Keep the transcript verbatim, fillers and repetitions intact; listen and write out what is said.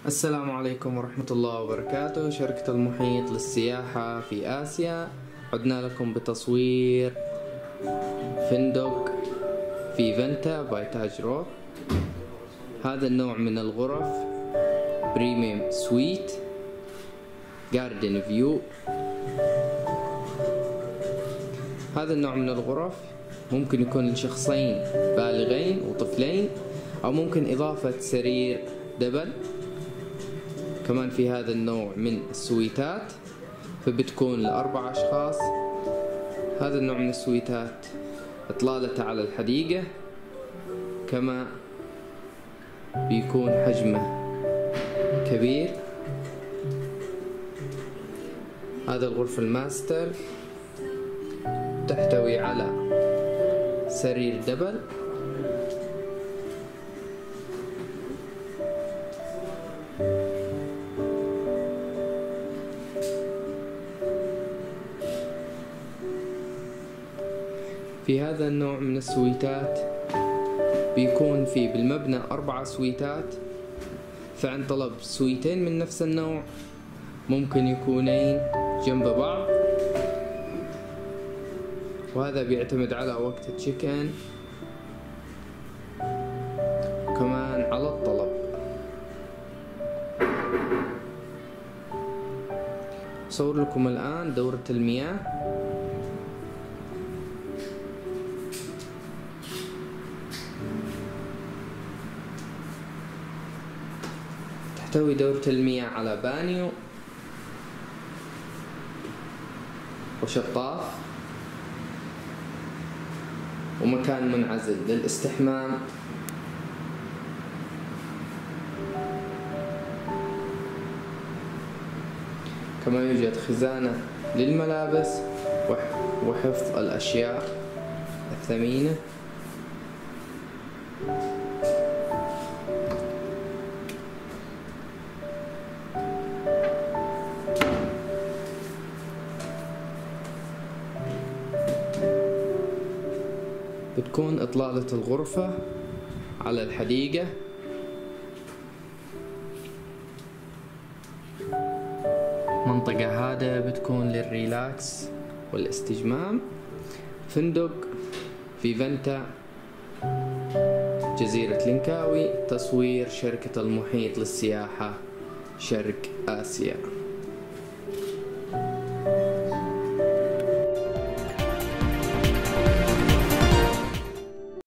السلام عليكم ورحمة الله وبركاته. شركة المحيط للسياحة في آسيا، عدنا لكم بتصوير فندق في فينتا باي تاج روك. هذا النوع من الغرف بريميوم سويت جاردن فيو. هذا النوع من الغرف ممكن يكون لشخصين بالغين وطفلين، أو ممكن إضافة سرير دبل. كمان في هذا النوع من السويتات فبتكون لأربع أشخاص. هذا النوع من السويتات إطلالته على الحديقة، كما بيكون حجمه كبير. هذا الغرفة الماستر تحتوي على سرير دبل، في هذا النوع من السويتات بيكون في بالمبنى أربع سويتات، فعن طلب سويتين من نفس النوع ممكن يكونين جنب بعض، وهذا بيعتمد على وقت التشيك ان كمان على الطلب. أصور لكم الآن دورة المياه. تحتوي دورة المياه على بانيو وشطاف ومكان منعزل للاستحمام. كما يوجد خزانة للملابس وحفظ الأشياء الثمينة. بتكون إطلالة الغرفة على الحديقة. منطقة هذا بتكون للريلاكس والاستجمام. فندق في فينتا جزيرة لينكاوي، تصوير شركة المحيط للسياحة شرق آسيا.